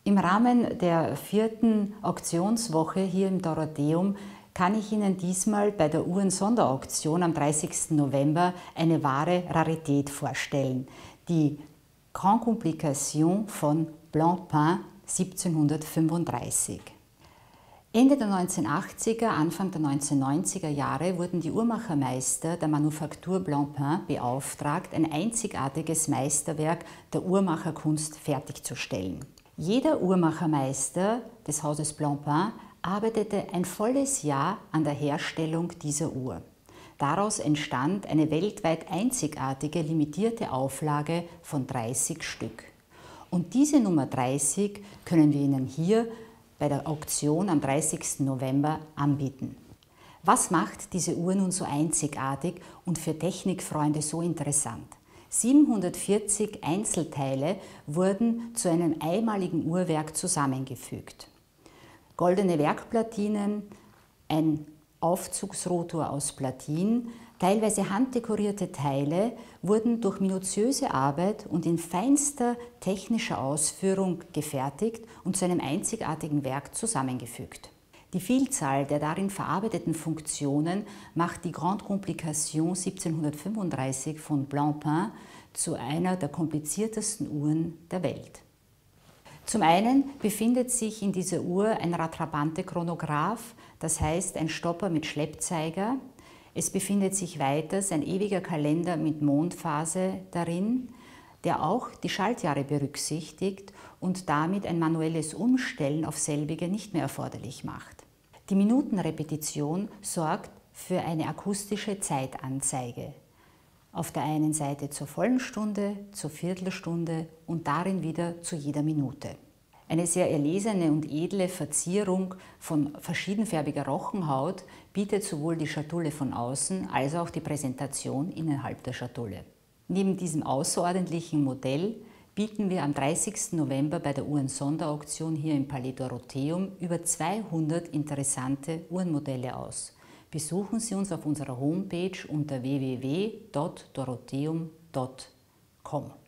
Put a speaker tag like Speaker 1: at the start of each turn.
Speaker 1: Im Rahmen der 4. Auktionswoche hier im Dorotheum kann ich Ihnen diesmal bei der Uhren-Sonderauktion am 30. November eine wahre Rarität vorstellen. Die Grande Complication von Blancpain 1735. Ende der 1980er, Anfang der 1990er Jahre wurden die Uhrmachermeister der Manufaktur Blancpain beauftragt, ein einzigartiges Meisterwerk der Uhrmacherkunst fertigzustellen. Jeder Uhrmachermeister des Hauses Blancpain arbeitete ein volles Jahr an der Herstellung dieser Uhr. Daraus entstand eine weltweit einzigartige limitierte Auflage von 30 Stück. Und diese Nummer 30 können wir Ihnen hier bei der Auktion am 30. November anbieten. Was macht diese Uhr nun so einzigartig und für Technikfreunde so interessant? 740 Einzelteile wurden zu einem einmaligen Uhrwerk zusammengefügt. Goldene Werkplatinen, ein Aufzugsrotor aus Platin, teilweise handdekorierte Teile wurden durch minutiöse Arbeit und in feinster technischer Ausführung gefertigt und zu einem einzigartigen Werk zusammengefügt. Die Vielzahl der darin verarbeiteten Funktionen macht die Grande Complication 1735 von Blancpain zu einer der kompliziertesten Uhren der Welt. Zum einen befindet sich in dieser Uhr ein Rattrapante-Chronograph, das heißt ein Stopper mit Schleppzeiger. Es befindet sich weiters ein ewiger Kalender mit Mondphase darin, der auch die Schaltjahre berücksichtigt und damit ein manuelles Umstellen auf selbige nicht mehr erforderlich macht. Die Minutenrepetition sorgt für eine akustische Zeitanzeige. Auf der einen Seite zur vollen Stunde, zur Viertelstunde und darin wieder zu jeder Minute. Eine sehr erlesene und edle Verzierung von verschiedenfärbiger Rochenhaut bietet sowohl die Schatulle von außen als auch die Präsentation innerhalb der Schatulle. Neben diesem außerordentlichen Modell bieten wir am 30. November bei der Uhren-Sonderauktion hier im Palais Dorotheum über 200 interessante Uhrenmodelle aus. Besuchen Sie uns auf unserer Homepage unter www.dorotheum.com.